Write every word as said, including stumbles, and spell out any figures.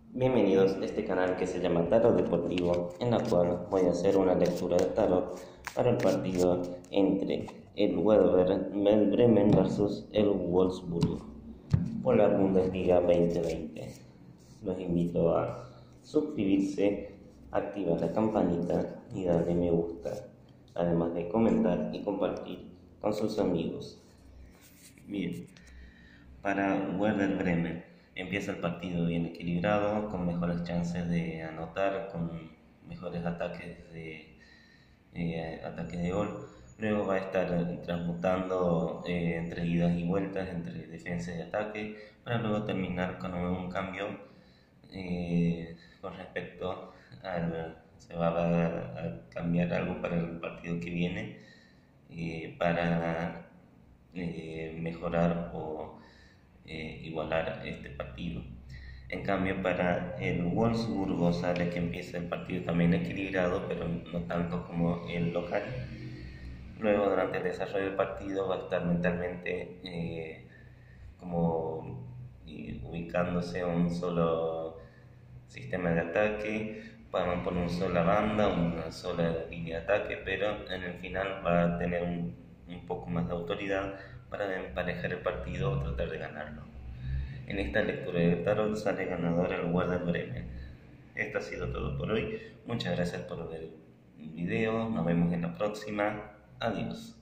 Bienvenidos a este canal que se llama Tarot Deportivo, en la cual voy a hacer una lectura de tarot para el partido entre el Werder Bremen versus el Wolfsburg por la Bundesliga veinte veinte. Los invito a suscribirse, activar la campanita y darle me gusta, además de comentar y compartir con sus amigos. Bien, para Werder Bremen empieza el partido bien equilibrado, con mejores chances de anotar, con mejores ataques de, eh, ataques de gol. Luego va a estar transmutando eh, entre idas y vueltas, entre defensa y ataque, para luego terminar con un cambio eh, con respecto al... Se va a, a cambiar algo para el partido que viene, eh, para eh, mejorar o eh, igualar este partido. En cambio, para el Wolfsburgo sale que empieza el partido también equilibrado, pero no tanto como el local. Luego, durante el desarrollo del partido, va a estar mentalmente eh, como eh, ubicándose a un solo sistema de ataque, van por una sola banda, una sola línea de ataque, pero en el final va a tener un, un poco más de autoridad para emparejar el partido o tratar de ganarlo. En esta lectura de tarot sale ganador el Werder Bremen. Esto ha sido todo por hoy. Muchas gracias por ver el video. Nos vemos en la próxima. Adiós.